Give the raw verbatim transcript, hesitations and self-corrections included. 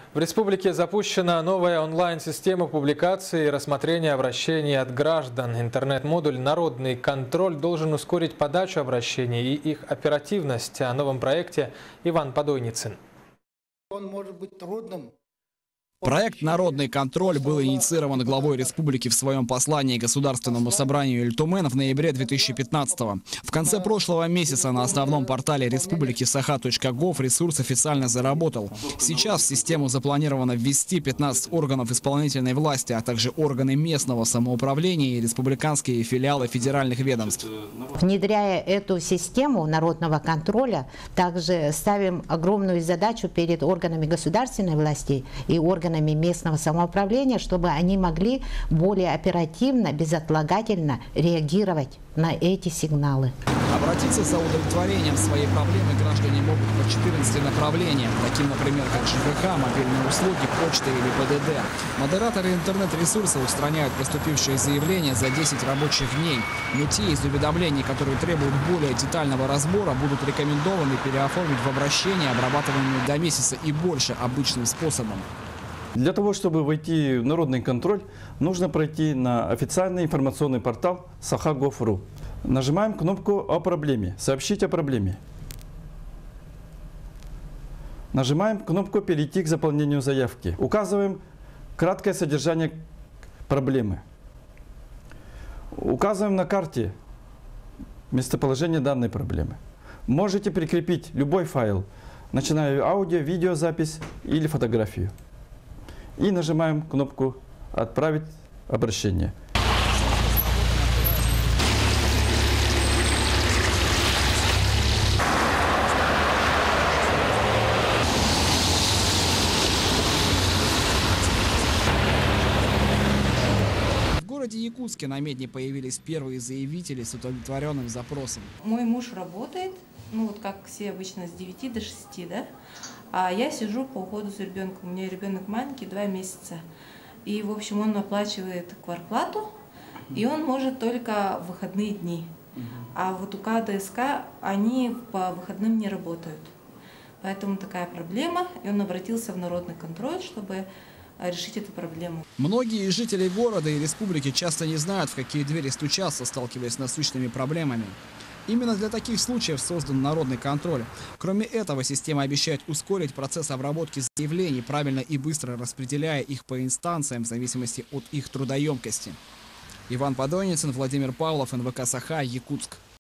В республике запущена новая онлайн-система публикации и рассмотрения обращений от граждан. Интернет-модуль «Народный контроль» должен ускорить подачу обращений и их оперативность. О новом проекте Иван Подойницын. Он может быть трудным. Проект «Народный контроль» был инициирован главой республики в своем послании Государственному собранию Ильтумен в ноябре две тысячи пятнадцатого. В конце прошлого месяца на основном портале республики саха точка гов ресурс официально заработал. Сейчас в систему запланировано ввести пятнадцать органов исполнительной власти, а также органы местного самоуправления и республиканские филиалы федеральных ведомств. Внедряя эту систему народного контроля, также ставим огромную задачу перед органами государственной власти и органами местного самоуправления, чтобы они могли более оперативно, безотлагательно реагировать на эти сигналы. Обратиться за удовлетворением своей проблемы граждане могут по четырнадцати направлениям, таким, например, как ЖКХ, мобильные услуги, почта или ПДД. Модераторы интернет-ресурса устраняют поступившие заявления за десять рабочих дней. Но те из уведомлений, которые требуют более детального разбора, будут рекомендованы переоформить в обращение, обрабатываемые до месяца и больше обычным способом. Для того, чтобы войти в народный контроль, нужно пройти на официальный информационный портал саха точка гов точка ру. Нажимаем кнопку «О проблеме», «Сообщить о проблеме». Нажимаем кнопку «Перейти к заполнению заявки». Указываем краткое содержание проблемы. Указываем на карте местоположение данной проблемы. Можете прикрепить любой файл, начиная аудио, видеозапись или фотографию. И нажимаем кнопку «Отправить обращение». В городе Якутске на Медне появились первые заявители с удовлетворенным запросом. Мой муж работает, ну вот как все обычно, с девяти до шести, да? А я сижу по уходу за ребенком. У меня ребенок маленький, два месяца. И, в общем, он оплачивает квартплату, и он может только в выходные дни. А вот у ка дэ эс ка они по выходным не работают. Поэтому такая проблема, и он обратился в народный контроль, чтобы решить эту проблему. Многие жители города и республики часто не знают, в какие двери стучаться, сталкиваясь с насущными проблемами. Именно для таких случаев создан народный контроль. Кроме этого, система обещает ускорить процесс обработки заявлений, правильно и быстро распределяя их по инстанциям в зависимости от их трудоемкости. Иван Подойницын, Владимир Павлов, эн вэ ка «Саха», Якутск.